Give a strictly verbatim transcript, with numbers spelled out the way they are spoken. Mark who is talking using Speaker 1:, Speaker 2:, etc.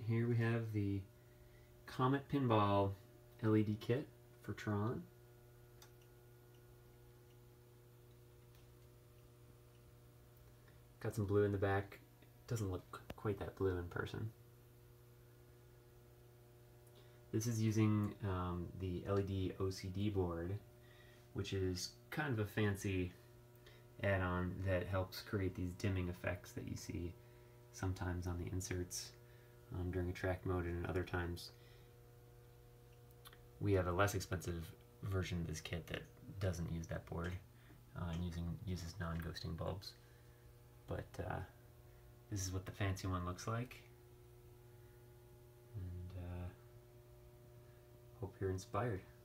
Speaker 1: here we have the Comet Pinball L E D kit for Tron. Got some blue in the back. Doesn't look quite that blue in person. This is using um, the L E D O C D board, which is kind of a fancy add-on that helps create these dimming effects that you see sometimes on the inserts um, during a track mode, and other times we have a less expensive version of this kit that doesn't use that board uh, and using uses non-ghosting bulbs. But uh, this is what the fancy one looks like, and uh, hope you're inspired.